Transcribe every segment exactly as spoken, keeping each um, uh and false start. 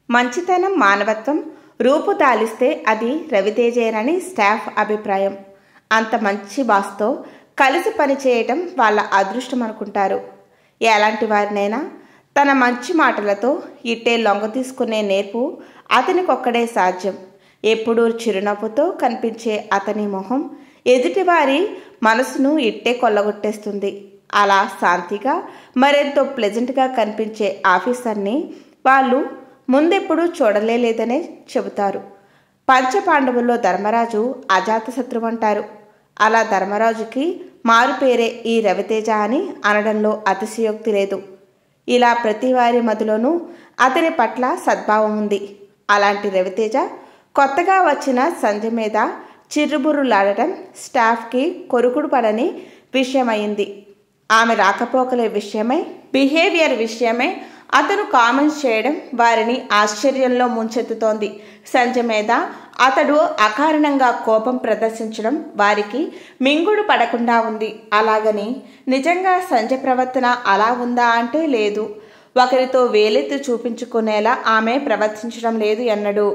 మంచితనం, మానవత్వం రూపుదాలిస్తే అది రవితేజేనని స్టాఫ్ అభిప్రాయం. అంత మంచి బాస్తో కలిసి పనిచేయటం వాళ్ళ అదృష్టం అనుకుంటారు. ఎలాంటి వారినైనా తన మంచి మాటలతో ఇట్టే లొంగ తీసుకునే నేర్పు అతనికొక్కడే సాధ్యం. ఎప్పుడూ చిరునవ్వుతో కనిపించే అతని మొహం ఎదుటివారి మనసును ఇట్టే కొల్లగొట్టేస్తుంది. అలా శాంతిగా మరెంతో ప్లెజెంట్గా కనిపించే ఆఫీసర్ని వాళ్ళు ముందెప్పుడూ చూడలేదనే చెబుతారు. పంచపాండవుల్లో ధర్మరాజు అజాతశత్రువు అంటారు. అలా ధర్మరాజుకి మారు పేరే ఈ రవితేజ అని అనడంలో అతిశయోక్తి లేదు. ఇలా ప్రతి వారి మదిలోనూ అతని పట్ల సద్భావం ఉంది. అలాంటి రవితేజ కొత్తగా వచ్చిన సంజయ్ మీద చిర్రుబుర్రులాడటం స్టాఫ్కి కొరుకుడు పడని విషయమైంది. ఆమె రాకపోకల విషయమై, బిహేవియర్ విషయమై అతను కామెంట్స్ చేయడం వారిని ఆశ్చర్యంలో ముంచెత్తుతోంది. సంజయ్ మీద అతడు అకారణంగా కోపం ప్రదర్శించడం వారికి మింగుడు పడకుండా ఉంది. అలాగని నిజంగా సంజయ్ ప్రవర్తన అలా ఉందా అంటే లేదు. ఒకరితో వేలెత్తి చూపించుకునేలా ఆమె ప్రవర్తించడం లేదు ఎన్నడూ.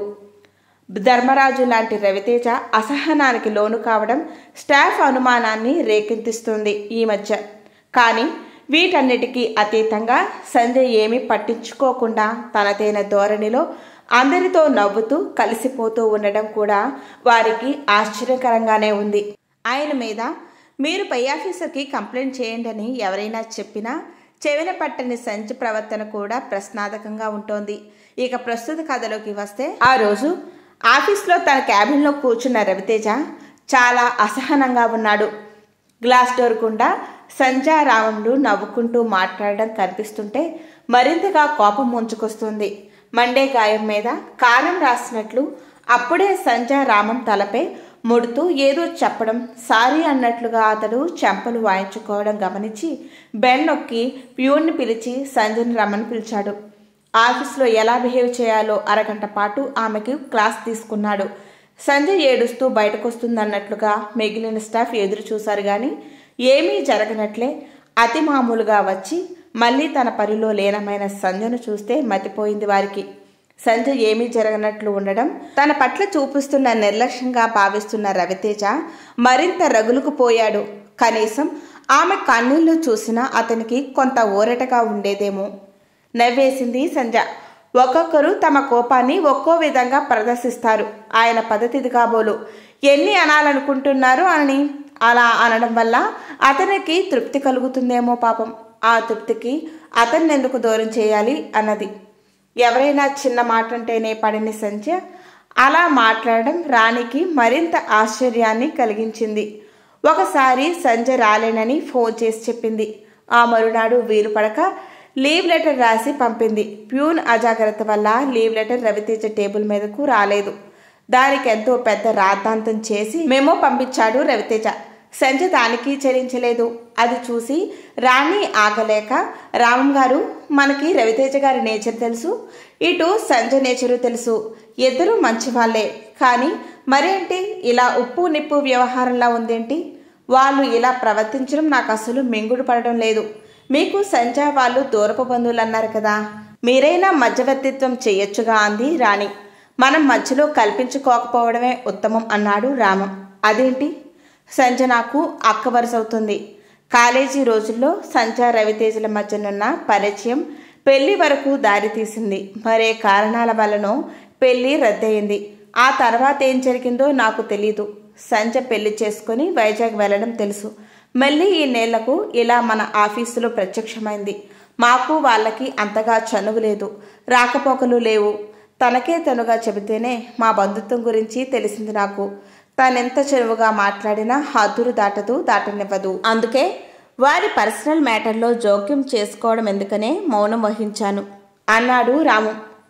ధర్మరాజు లాంటి రవితేజ అసహనానికి లోను కావడం స్టాఫ్ అనుమానాన్ని రేకెత్తిస్తుంది ఈ మధ్య. కానీ వీటన్నిటికీ అతీతంగా సంజయ్ ఏమీ పట్టించుకోకుండా తనదైన ధోరణిలో అందరితో నవ్వుతూ కలిసిపోతూ ఉండడం కూడా వారికి ఆశ్చర్యకరంగానే ఉంది. ఆయన మీద మీరు పై ఆఫీసర్కి కంప్లైంట్ చేయండి అని ఎవరైనా చెప్పినా చెవిన పట్టని సంజయ్ ప్రవర్తన కూడా ప్రశ్నార్థకంగా ఉంటోంది. ఇక ప్రస్తుత కథలోకి వస్తే, ఆ రోజు ఆఫీస్లో తన క్యాబిన్లో కూర్చున్న రవితేజ చాలా అసహనంగా ఉన్నాడు. గ్లాస్ డోర్ గుండా సంజయ్ రాములు నవ్వుకుంటూ మాట్లాడడం కనిపిస్తుంటే మరింతగా కోపం ముంచుకొస్తుంది. మండే గాయం మీద కారం రాసినట్లు అప్పుడే సంజయ్ రామం తలపై ముడుతూ ఏదో చెప్పడం, సారీ అన్నట్లుగా అతడు చెంపలు వాయించుకోవడం గమనించి బెల్ నొక్కి ప్యూన్ని పిలిచి సంజయ్ని రమ్మని పిలిచాడు. ఆఫీస్లో ఎలా బిహేవ్ చేయాలో అరగంట పాటు ఆమెకు క్లాస్ తీసుకున్నాడు. సంజయ్ ఏడుస్తూ బయటకొస్తుందన్నట్లుగా మిగిలిన స్టాఫ్ ఎదురు చూశారు. కానీ ఏమీ జరగనట్లే అతి మామూలుగా వచ్చి మళ్ళీ తన పనిలో లీనమైన సంజయ్ను చూస్తే మతిపోయింది వారికి. సంజయ్ ఏమీ జరగనట్లు ఉండడం, తన పట్ల చూపిస్తున్న నిర్లక్ష్యంగా భావిస్తున్న రవితేజ మరింత రగులుకుపోయాడు. కనీసం ఆమె కన్నీళ్లు చూసినా అతనికి కొంత ఊరటగా ఉండేదేమో. నవ్వేసింది సంజ. ఒక్కొక్కరు తమ కోపాన్ని ఒక్కో విధంగా ప్రదర్శిస్తారు. ఆయన పద్ధతిది కాబోలు. ఎన్ని అనాలనుకుంటున్నారు అని అలా అనడం వల్ల అతనికి తృప్తి కలుగుతుందేమో పాపం. ఆ తృప్తికి అతన్ని ఎందుకు దూరం చేయాలి అన్నది. ఎవరైనా చిన్న మాట అంటేనే పడిన సంజ అలా మాట్లాడడం రాణికి మరింత ఆశ్చర్యాన్ని కలిగించింది. ఒకసారి సంజ రాలేనని ఫోన్ చేసి చెప్పింది. ఆ మరునాడు వీలు పడక లీవ్ లెటర్ రాసి పంపింది. ప్యూన్ అజాగ్రత్త వల్ల లీవ్ లెటర్ రవితేజ టేబుల్ మీదకు రాలేదు. దానికి ఎంతో పెద్ద రాద్ధాంతం చేసి మెమో పంపించాడు రవితేజ. సంజయ్ దానికి చెల్లించలేదు. అది చూసి రాణి ఆగలేక, రామం గారు, మనకి రవితేజ గారి నేచర్ తెలుసు, ఇటు సంజయ్ నేచరు తెలుసు, ఇద్దరూ మంచి వాళ్ళే, కానీ మరేంటి ఇలా ఉప్పు నిప్పు వ్యవహారంలా ఉందేంటి? వాళ్ళు ఇలా ప్రవర్తించడం నాకు అసలు మింగుడు పడడం లేదు. మీకు సంజయ్ వాళ్ళు దూరపు బంధువులు అన్నారు కదా, మీరైనా మధ్యవర్తిత్వం చెయ్యొచ్చుగా అంది రాణి. మనం మధ్యలో కల్పించుకోకపోవడమే ఉత్తమం అన్నాడు రామం. అదేంటి? సంజయ్ నాకు అక్క వరుస అవుతుంది. కాలేజీ రోజుల్లో సంజయ్ రవితేజల మధ్యనున్న పరిచయం పెళ్లి వరకు దారి తీసింది. మరే కారణాల వల్లనో పెళ్లి రద్దయింది. ఆ తర్వాత ఏం జరిగిందో నాకు తెలీదు. సంజయ్ పెళ్లి చేసుకుని వైజాగ్ వెళ్ళడం తెలుసు. మళ్ళీ ఈ నెలకు ఇలా మన ఆఫీసులో ప్రత్యక్షమైంది. మాకు వాళ్ళకి అంతగా చనువు లేదు, రాకపోకలు లేవు. తనకే తనుగా చెబితేనే మా బంధుత్వం గురించి తెలిసింది నాకు. తనెంత చనువుగా మాట్లాడినా హద్దులు దాటదు, దాటనివ్వదు. అందుకే వారి పర్సనల్ మ్యాటర్లో జోక్యం చేసుకోవడం ఎందుకనే మౌనం వహించాను అన్నాడు రాము.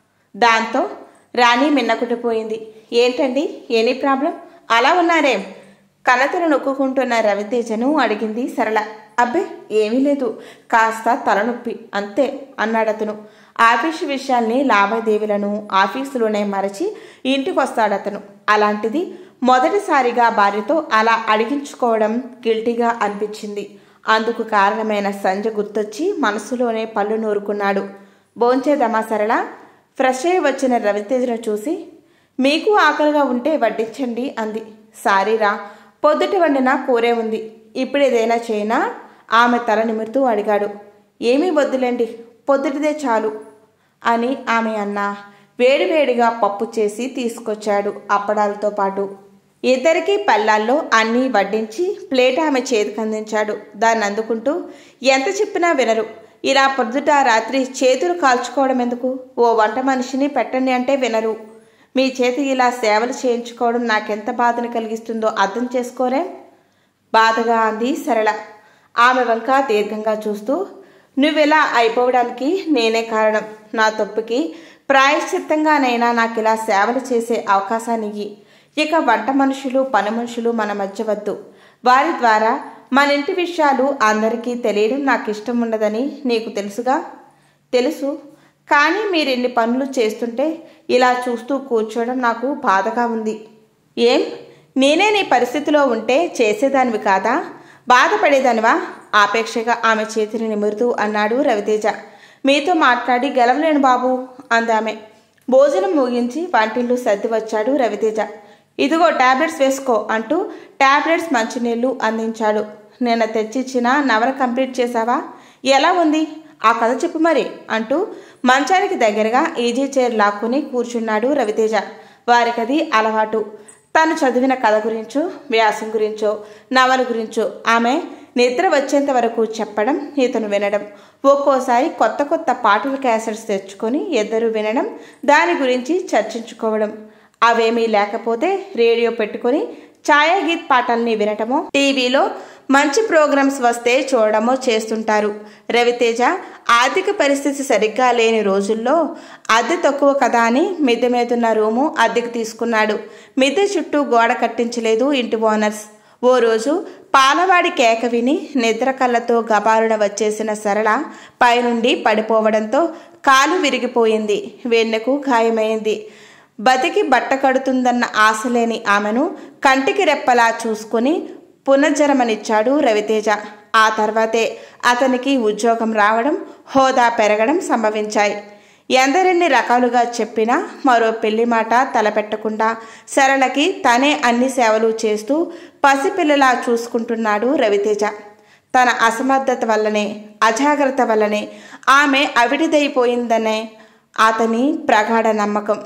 దాంతో రాణి మిన్నకుటిపోయింది. ఏంటండి, ఎనీ ప్రాబ్లం? అలా ఉన్నారేం? కనతను నొక్కుంటున్న రవితేజను అడిగింది సరళ. అబ్బే ఏమీ లేదు, కాస్త తలనొప్పి అంతే అన్నాడతను. ఆఫీసు విషయాల్ని, లావాదేవీలను ఆఫీసులోనే మరచి ఇంటికి వస్తాడతను. అలాంటిది మొదటిసారిగా భార్యతో అలా అడిగించుకోవడం గిల్టీగా అనిపించింది. అందుకు కారణమైన సంజయ్ గుర్తొచ్చి మనసులోనే పళ్ళు నూరుకున్నాడు. భోంచేద్దామా సరళ? ఫ్రెష్ అయ్యి వచ్చిన రవితేజను చూసి, మీకు ఆకలిగా ఉంటే వడ్డించండి అంది. సారీరా, పొద్దుటి వండిన కూరే ఉంది, ఇప్పుడు ఏదైనా చేయనా? ఆమె తల నిమురుతూ అడిగాడు. ఏమీ వద్దులేండి, పొద్దుటిదే చాలు అని ఆమె అన్నా. వేడివేడిగా పప్పు చేసి తీసుకొచ్చాడు అప్పడాలతో పాటు. ఇద్దరికీ పళ్ళాల్లో అన్నీ వడ్డించి ప్లేట్ ఆమె చేతికి అందించాడు. దాన్ని అందుకుంటూ, ఎంత చెప్పినా వినరు, ఇలా పొద్దుట రాత్రి చేతులు కాల్చుకోవడం ఎందుకు? ఓ వంట మనిషిని పెట్టండి అంటే వినరు. మీ చేతి ఇలా సేవలు చేయించుకోవడం నాకెంత బాధను కలిగిస్తుందో అర్థం చేసుకోరే? బాధగా అంది సరళ ఆమె వంక దీర్ఘంగా చూస్తూ. నువ్వెలా అయిపోవడానికి నేనే కారణం. నా తప్పుకి ప్రాయశ్చిత్తంగానైనా నాకు ఇలా సేవలు చేసే అవకాశాన్ని ఇయ్యి. ఇక వంట మనుషులు పని మనుషులు మన మధ్య వద్దు. వారి ద్వారా మన ఇంటి విషయాలు అందరికీ తెలియడం నాకు ఇష్టం ఉండదని నీకు తెలుసుగా? తెలుసు, కానీ మీరెన్ని పనులు చేస్తుంటే ఇలా చూస్తూ కూర్చోవడం నాకు బాధగా ఉంది. ఏం, నేనే నీ పరిస్థితిలో ఉంటే చేసేదానివి కాదా? బాధపడేదానివా? ఆపేక్షగా ఆమె చేతిని నిమురుతూ అన్నాడు రవితేజ. మీతో మాట్లాడి గెలవలేను బాబు అందామె. భోజనం ముగించి వంటిల్లు సర్ది వచ్చాడు రవితేజ. ఇదిగో టాబ్లెట్స్ వేసుకో అంటూ టాబ్లెట్స్ మంచినీళ్లు అందించాడు. నిన్న తెచ్చిచ్చిన నవల కంప్లీట్ చేశావా? ఎలా ఉంది ఆ కథ చెప్పు మరి అంటూ మంచానికి దగ్గరగా ఈజీ చైర్ లాక్కుని కూర్చున్నాడు రవితేజ. వారికది అలవాటు. తను చదివిన కథ గురించో వ్యాసం గురించో నవల గురించో ఆమె నిద్ర వచ్చేంత వరకు చెప్పడం, ఇతను వినడం. ఒక్కోసారి కొత్త కొత్త పాటల క్యాసెట్స్ తెచ్చుకొని ఇద్దరు వినడం, దాని గురించి చర్చించుకోవడం. అవేమీ లేకపోతే రేడియో పెట్టుకొని ఛాయాగీత్ పాటల్ని వినటమో, టీవీలో మంచి ప్రోగ్రామ్స్ వస్తే చూడడమో చేస్తుంటారు. రవితేజ ఆర్థిక పరిస్థితి సరిగ్గా లేని రోజుల్లో అద్దె తక్కువ కదా అని మిద్దె మీదున్న రూము అద్దెకు తీసుకున్నాడు. మిద్దె చుట్టూ గోడ కట్టించలేదు ఇంటి ఓనర్స్. ఓ రోజు పాలవాడి కేక విని నిద్ర కళ్ళతో గబారున వచ్చేసిన సరళ పైనుండి పడిపోవడంతో కాలు విరిగిపోయింది. వెన్నెకు గాయమైంది. బతికి బట్ట కడుతుందన్న ఆశ లేని ఆమెను కంటికి రెప్పలా చూసుకుని పునర్జన్మనిచ్చాడు రవితేజ. ఆ తర్వాతే అతనికి ఉద్యోగం రావడం, హోదా పెరగడం సంభవించాయి. ఎందరెన్ని రకాలుగా చెప్పినా మరో పెళ్లి మాట తలపెట్టకుండా సరళకి తనే అన్ని సేవలు చేస్తూ పసిపిల్లలా చూసుకుంటున్నాడు రవితేజ. తన అసమర్థత వల్లనే, అజాగ్రత్త వల్లనే ఆమె అవిటిదైపోయిందనే అతని ప్రగాఢ నమ్మకం.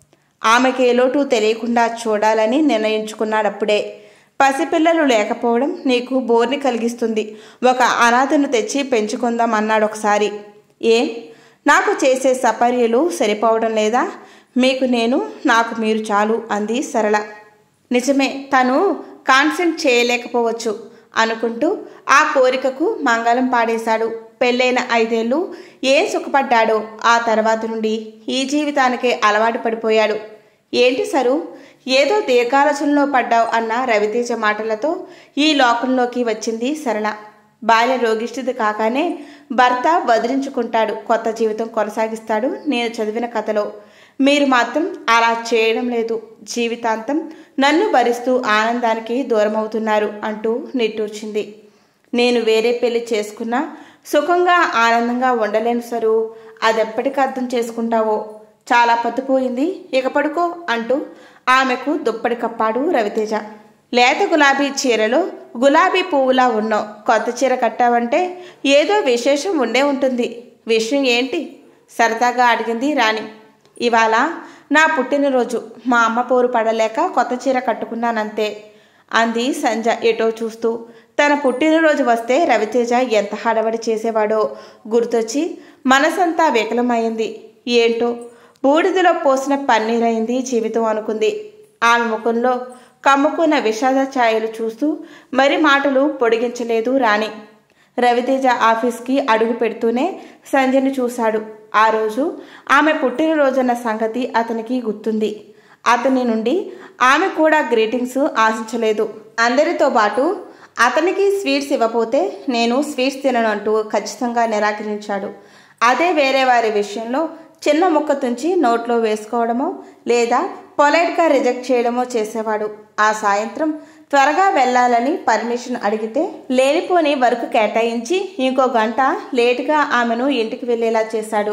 ఆమెకి ఏ లోటు తెలియకుండా చూడాలని నిర్ణయించుకున్నాడప్పుడే. పసిపిల్లలు లేకపోవడం నీకు బోర్ని కలిగిస్తుంది, ఒక అనాథను తెచ్చి పెంచుకుందాం అన్నాడు ఒకసారి. ఏం, నాకు చేసే సపర్యలు సరిపోవడం లేదా? మీకు నేను, నాకు మీరు చాలు అంది సరళ. నిజమే, తను కాన్సెంట్ చేయలేకపోవచ్చు అనుకుంటూ ఆ కోరికకు మంగళం పాడేశాడు. పెళ్ళైన ఐదేళ్లు ఏం సుఖపడ్డాడో ఆ తర్వాత నుండి ఈ జీవితానికే అలవాటు పడిపోయాడు. ఏంటి సరు, ఏదో దీర్ఘాలోచనలో పడ్డావు అన్న రవితేజ మాటలతో ఈ లోకంలోకి వచ్చింది సరళ. బాల్య రోగిష్టిది కాగానే భర్త వదిలించుకుంటాడు, కొత్త జీవితం కొనసాగిస్తాడు. నేను చదివిన కథలో మీరు మాత్రం అలా చేయడం లేదు. జీవితాంతం నన్ను భరిస్తూ ఆనందానికి దూరమవుతున్నారు అంటూ నిట్టూర్చింది. నేను వేరే పెళ్లి చేసుకున్నా సుఖంగా ఆనందంగా ఉండలేను సరు. అదెప్పటికి అర్థం చేసుకుంటావో. చాలా పత్తుపోయింది, ఇక పడుకో అంటూ ఆమెకు దుప్పటి కప్పాడు రవితేజ. లేత గులాబీ చీరలో గులాబీ పువ్వులా ఉన్నావు. కొత్త చీర కట్టావంటే ఏదో విశేషం ఉండే ఉంటుంది. విషయం ఏంటి? సరదాగా అడిగింది రాణి. ఇవాళ నా పుట్టినరోజు. మా అమ్మ పోరు పడలేక కొత్త చీర కట్టుకున్నానంతే అంది సంజ ఎటో చూస్తూ. తన పుట్టినరోజు వస్తే రవితేజ ఎంత హడావడి చేసేవాడో గుర్తొచ్చి మనసంతా వికలమైంది. ఏంటో బూడిదలో పోసిన పన్నీరైంది జీవితం అనుకుంది. ఆమె ముఖంలో కమ్ముకున్న విషాద ఛాయలు చూస్తూ మరి మాటలు పొడిగించలేదు రాణి. రవితేజ ఆఫీస్కి అడుగు పెడుతూనే సంజయ్ని చూశాడు. ఆ రోజు ఆమె పుట్టినరోజన్న సంగతి అతనికి గుర్తుంది. అతని నుండి ఆమె కూడా గ్రీటింగ్స్ ఆశించలేదు. అందరితో పాటు అతనికి స్వీట్స్ ఇవ్వపోతే నేను స్వీట్స్ తినను అంటూ ఖచ్చితంగా నిరాకరించాడు. అదే వేరే వారి విషయంలో చిన్న ముక్క తుంచి నోట్లో వేసుకోవడమో లేదా పొలైట్గా రిజెక్ట్ చేయడమో చేసేవాడు. ఆ సాయంత్రం త్వరగా వెళ్లాలని పర్మిషన్ అడిగితే లేనిపోని వర్క్ కేటాయించి ఇంకో గంట లేటుగా ఆమెను ఇంటికి వెళ్లేలా చేశాడు.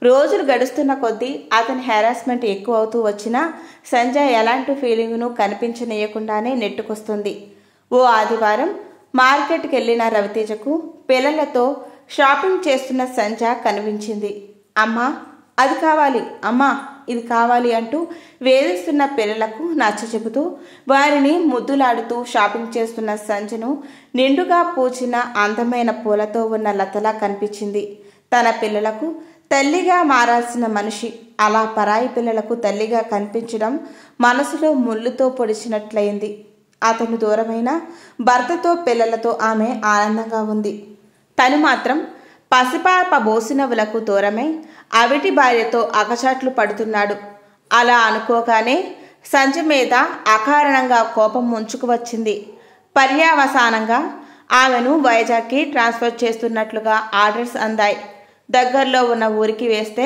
రోజులు గడుస్తున్న కొద్దీ అతని హెరాస్మెంట్ ఎక్కువ అవుతూ వచ్చినా సంజయ్ ఎలాంటి ఫీలింగ్ను కనిపించనీయకుండానే నెట్టుకొస్తుంది. ఓ ఆదివారం మార్కెట్కి వెళ్ళిన రవితేజకు పిల్లలతో షాపింగ్ చేస్తున్న సంజయ్ కనిపించింది. అమ్మా అది కావాలి, అమ్మా ఇది కావాలి అంటూ వేధిస్తున్న పిల్లలకు నచ్చచెబుతూ వారిని ముద్దులాడుతూ షాపింగ్ చేస్తున్న సంజను నిండుగా పూచిన అందమైన పూలతో ఉన్న లతలా కనిపించింది. తన పిల్లలకు తల్లిగా మారాల్సిన మనిషి అలా పరాయి పిల్లలకు తల్లిగా కనిపించడం మనసులో ముళ్ళుతో పొడిచినట్లయింది. అతను దూరమైన భర్తతో పిల్లలతో ఆమె ఆనందంగా ఉంది. తను మాత్రం పసిపాప బోసినవులకు దూరమై అవిటి భార్యతో అగచాట్లు పడుతున్నాడు. అలా అనుకోగానే సంజ మీద అకారణంగా కోపం ముంచుకు వచ్చింది. పర్యావసానంగా ఆమెను వైజాగ్కి ట్రాన్స్ఫర్ చేస్తున్నట్లుగా ఆర్డర్స్ అందాయి. దగ్గరలో ఉన్న ఊరికి వేస్తే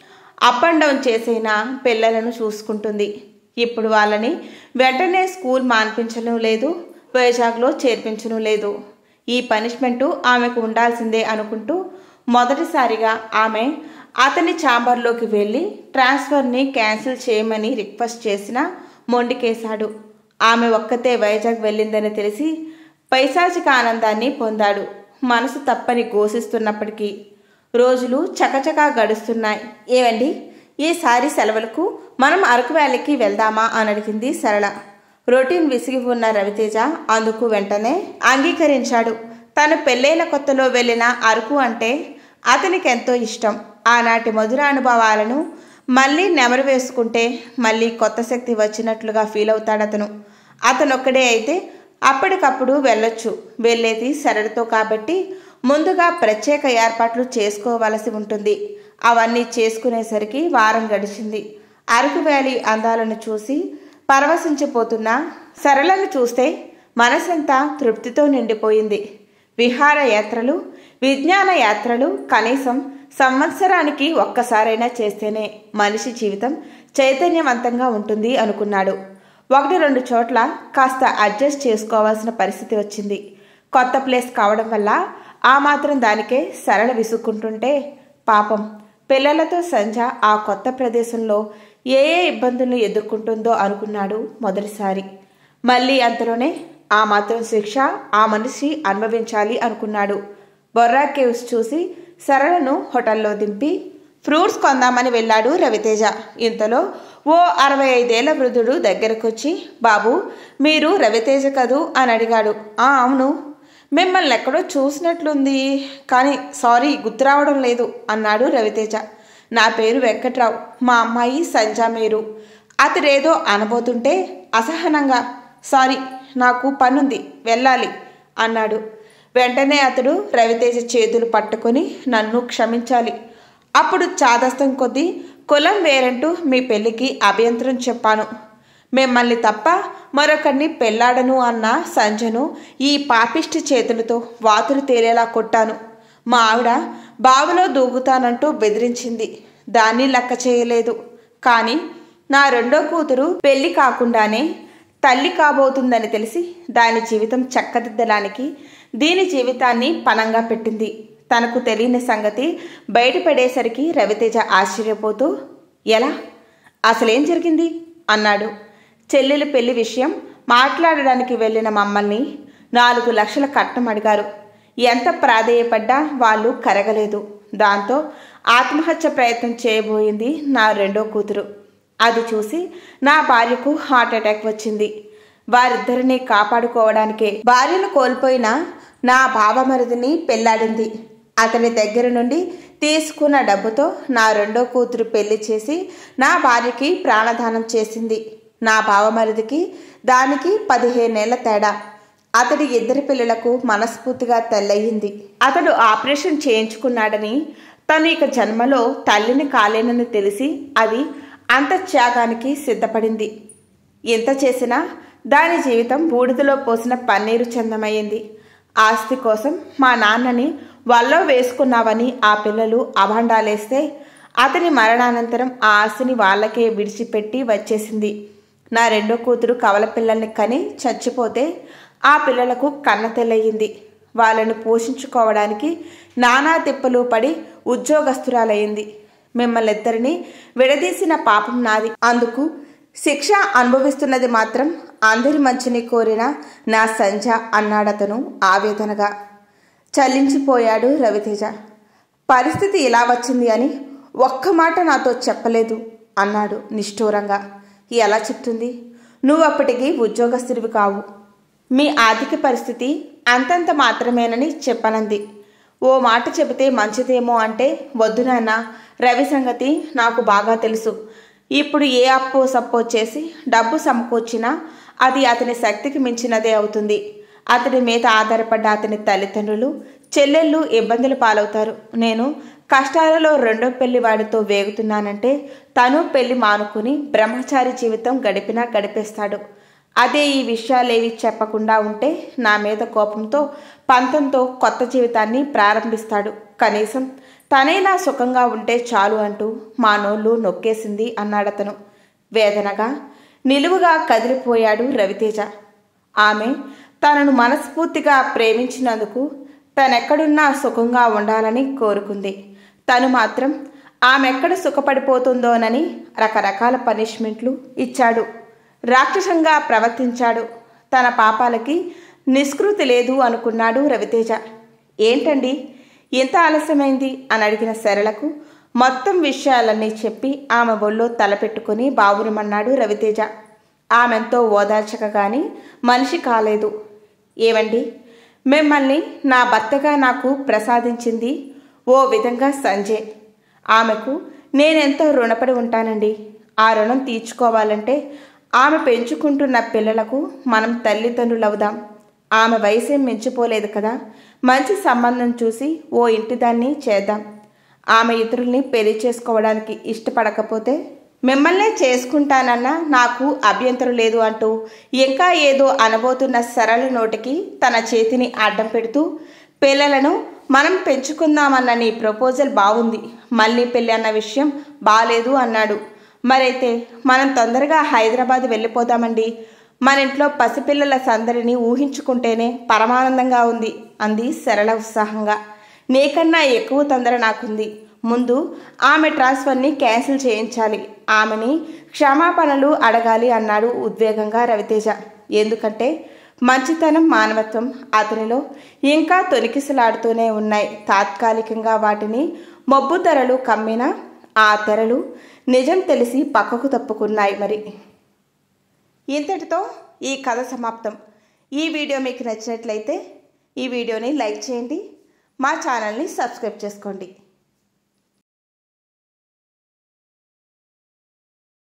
అప్ అండ్ డౌన్ చేసిన పిల్లలను చూసుకుంటుంది. ఇప్పుడు వాళ్ళని వెంటనే స్కూల్ మాన్పించను లేదు, వైజాగ్లో చేర్పించను లేదు. ఈ పనిష్మెంటు ఆమెకు ఉండాల్సిందే అనుకుంటూ మొదటిసారిగా ఆమె అతని ఛాంబర్లోకి వెళ్ళి ట్రాన్స్ఫర్ని క్యాన్సిల్ చేయమని రిక్వెస్ట్ చేసినా మొండికేశాడు. ఆమె ఒక్కతే వైజాగ్ వెళ్ళిందని తెలిసి పైశాచిక ఆనందాన్ని పొందాడు. మనసు తప్పని ఘోషిస్తున్నప్పటికీ రోజులు చకచకా గడుస్తున్నాయి. ఏవండి, ఈసారి సెలవులకు మనం అరకు వ్యాలీకి వెళ్దామా అని అడిగింది సరళ. రొటీన్ విసిగి ఉన్న రవితేజ అందుకు వెంటనే అంగీకరించాడు. తను పెళ్ళైన కొత్తలో వెళ్ళిన అరకు అంటే అతనికి ఎంతో ఇష్టం. ఆనాటి మధుర అనుభవాలను మళ్ళీ నెమరు వేసుకుంటే మళ్ళీ కొత్త శక్తి వచ్చినట్లుగా ఫీల్ అవుతాడతను. అతనొక్కడే అయితే అప్పటికప్పుడు వెళ్ళొచ్చు. వెళ్ళేది సరళతో కాబట్టి ముందుగా ప్రత్యేక ఏర్పాట్లు చేసుకోవలసి ఉంటుంది. అవన్నీ చేసుకునేసరికి వారం గడిచింది. అరకు వ్యాలీ అందాలను చూసి పరవశించిపోతున్న సరళను చూస్తే మనసంతా తృప్తితో నిండిపోయింది. విహార యాత్రలు, విజ్ఞాన యాత్రలు కనీసం సంవత్సరానికి ఒక్కసారైనా చేస్తేనే మనిషి జీవితం చైతన్యవంతంగా ఉంటుంది అనుకున్నాడు. ఒకటి రెండు చోట్ల కాస్త అడ్జస్ట్ చేసుకోవాల్సిన పరిస్థితి వచ్చింది. కొత్త ప్లేస్ కావడం వల్ల ఆ మాత్రం దానికే సరళ విసుక్కుంటుంటే పాపం పిల్లలతో సంజ ఆ కొత్త ప్రదేశంలో ఏ ఏ ఇబ్బందులను ఎదుర్కొంటుందో అనుకున్నాడు మొదటిసారి. మళ్ళీ అంతలోనే ఆ మాత్రం శిక్ష ఆ మనిషి అనుభవించాలి అనుకున్నాడు. బొర్రా కేవ్స్ చూసి సరళను హోటల్లో దింపి ఫ్రూట్స్ కొందామని వెళ్ళాడు రవితేజ. ఇంతలో ఓ అరవై ఐదేళ్ల వృద్ధుడు దగ్గరకొచ్చి, బాబు మీరు రవితేజ కదూ అని అడిగాడు. ఆ అవును, మిమ్మల్ని ఎక్కడో చూసినట్లుంది కానీ సారీ గుర్తు రావడం లేదు అన్నాడు రవితేజ. నా పేరు వెంకట్రావు, మా అమ్మాయి సంజ మీరు. అతడేదో అనబోతుంటే అసహనంగా సారీ నాకు పనుంది వెళ్ళాలి అన్నాడు. వెంటనే అతడు రవితేజ చేతులు పట్టుకొని నన్ను క్షమించాలి. అప్పుడు చాదస్తం కొద్దీ కులం వేరంటూ మీ పెళ్లికి అభ్యంతరం చెప్పాను. మిమ్మల్ని తప్ప మరొకరిని పెళ్లాడను అన్న సంజను ఈ పాపిష్టి చేతులతో వాతులు తేలేలా కొట్టాను. మా ఆవిడ బావిలో దూకుతానంటూ బెదిరించింది. దాన్ని లెక్క చేయలేదు. కానీ నా రెండో కూతురు పెళ్లి కాకుండానే తల్లి కాబోతుందని తెలిసి దాని జీవితం చక్కదిద్దడానికి దీని జీవితాన్ని పణంగా పెట్టింది. తనకు తెలియని సంగతి బయటపడేసరికి రవితేజ ఆశ్చర్యపోతూ, ఎలా, అసలేం జరిగింది అన్నాడు. చెల్లెల పెళ్లి విషయం మాట్లాడడానికి వెళ్ళిన మమ్మల్ని నాలుగు లక్షల కట్నం అడిగారు. ఎంత ప్రాధేయపడ్డా వాళ్ళు కరగలేదు. దాంతో ఆత్మహత్య ప్రయత్నం చేయబోయింది నా రెండో కూతురు. అది చూసి నా భార్యకు హార్ట్ అటాక్ వచ్చింది. వారిద్దరిని కాపాడుకోవడానికే భార్యను కోల్పోయిన నా బావమరిదిని పెళ్లాడింది. అతని దగ్గర నుండి తీసుకున్న డబ్బుతో నా రెండో కూతురు పెళ్లి చేసి నా భార్యకి ప్రాణదానం చేసింది. నా బావమరిదికి దానికి పదిహేనేళ్ల తేడా. అతడి ఇద్దరి పిల్లలకు మనస్ఫూర్తిగా తల్లయింది. అతడు ఆపరేషన్ చేయించుకున్నాడని తను ఇక జన్మలో తల్లిని కాలేనని తెలిసి అది అంత త్యాగానికి సిద్ధపడింది. ఎంత చేసినా దాని జీవితం బూడిదలో పోసిన పన్నీరు చందమయ్యింది. ఆస్తి కోసం మా నాన్నని వల్లో వేసుకున్నావని ఆ పిల్లలు అభాండాలేస్తే అతని మరణానంతరం ఆ ఆస్తిని వాళ్ళకే విడిచిపెట్టి వచ్చేసింది. నా రెండో కూతురు కవల పిల్లల్ని కని చచ్చిపోతే ఆ పిల్లలకు కన్న తెల్లయింది. వాళ్ళను పోషించుకోవడానికి నానా తిప్పలు పడి ఉద్యోగస్తురాలయ్యింది. మిమ్మల్ని ఇద్దరిని విడదీసిన పాపం నాది. అందుకు శిక్ష అనుభవిస్తున్నది మాత్రం అందరి మంచిని కోరిన నా సంజ అన్నాడతను ఆవేదనగా. చలించిపోయాడు రవితేజ. పరిస్థితి ఇలా వచ్చింది అని ఒక్క మాట నాతో చెప్పలేదు అన్నాడు నిష్ఠూరంగా. ఎలా చెప్తుంది? నువ్వు అప్పటికి ఉద్యోగస్తుడివి కావు. మీ ఆర్థిక పరిస్థితి అంతంత మాత్రమేనని చెప్పనంది. ఓ మాట చెబితే మంచిదేమో అంటే వద్దు నాన్న, రవి సంగతి నాకు బాగా తెలుసు. ఇప్పుడు ఏ అప్పో సప్పో చేసి డబ్బు సమకూర్చినా అది అతని శక్తికి మించినదే అవుతుంది. అతని మీద ఆధారపడ్డ అతని తల్లిదండ్రులు, చెల్లెళ్ళు ఇబ్బందులు పాలవుతారు. నేను కష్టాలలో రెండో పెళ్లి వాడితో వేగుతున్నానంటే తను పెళ్లి మానుకుని బ్రహ్మచారి జీవితం గడిపినా గడిపేస్తాడు. అదే ఈ విషయాలేవి చెప్పకుండా ఉంటే నా మీద కోపంతో పంతంతో కొత్త జీవితాన్ని ప్రారంభిస్తాడు. కనీసం తనైనా సుఖంగా ఉంటే చాలు అంటూ మా నోళ్ళు నొక్కేసింది అన్నాడతను వేదనగా. నిలువుగా కదిలిపోయాడు రవితేజ. ఆమె తనను మనస్ఫూర్తిగా ప్రేమించినందుకు తనెక్కడున్నా సుఖంగా ఉండాలని కోరుకుంది. తను మాత్రం ఆమెక్కడ సుఖపడిపోతుందోనని రకరకాల పనిష్మెంట్లు ఇచ్చాడు. రాక్షసంగా ప్రవర్తించాడు. తన పాపాలకి నిష్కృతి లేదు అనుకున్నాడు రవితేజ. ఏంటండి ఎంత ఆలస్యమైంది అని అడిగిన సరళకు మొత్తం విషయాలన్నీ చెప్పి ఆమె ఒళ్ళో తలపెట్టుకుని బావురమన్నాడు రవితేజ. ఆమెంతో ఓదార్చక గాని మనిషి కాలేదు. ఏవండి, మిమ్మల్ని నా భర్తగా నాకు ప్రసాదించింది ఓ విధంగా సంజయ్. ఆమెకు నేనెంతో రుణపడి ఉంటానండి. ఆ రుణం తీర్చుకోవాలంటే ఆమె పెంచుకుంటున్న పిల్లలకు మనం తల్లిదండ్రులవుదాం. ఆమె వయసేం మించిపోలేదు కదా. మంచి సంబంధం చూసి ఓ ఇంటిదాన్ని చేద్దాం. ఆమె ఇతరుల్ని పెళ్లి చేసుకోవడానికి ఇష్టపడకపోతే మిమ్మల్నే చేసుకుంటానన్నా నాకు అభ్యంతరం లేదు అంటూ ఇంకా ఏదో అనబోతున్న సరళ నోటికి తన చేతిని అడ్డం పెడుతూ, పిల్లలను మనం పెంచుకుందామన్న నీ ప్రపోజల్ బాగుంది, మళ్ళీ పెళ్ళి అన్న విషయం బాలేదు అన్నాడు. మరైతే మనం తొందరగా హైదరాబాద్ వెళ్ళిపోదామండి. మన ఇంట్లో పసిపిల్లల సందడిని ఊహించుకుంటేనే పరమానందంగా ఉంది అంది సరళ ఉత్సాహంగా. నీకన్నా ఎక్కువ తొందర నాకుంది. ముందు ఆమె ట్రాన్స్ఫర్ని క్యాన్సిల్ చేయించాలి, ఆమెని క్షమాపణలు అడగాలి అన్నాడు ఉద్వేగంగా రవితేజ. ఎందుకంటే మంచితనం, మానవత్వం అతనిలో ఇంకా తొనికిసలాడుతూనే ఉన్నాయి. తాత్కాలికంగా వాటిని మబ్బు తెరలు కమ్మిన ఆ తెరలు నిజం తెలిసి పక్కకు తప్పుకున్నాయి. మరి ఇంతటితో ఈ కథ సమాప్తం. ఈ వీడియో మీకు నచ్చినట్లయితే ఈ వీడియోని లైక్ చేయండి, మా ఛానల్ని సబ్స్క్రైబ్ చేసుకోండి.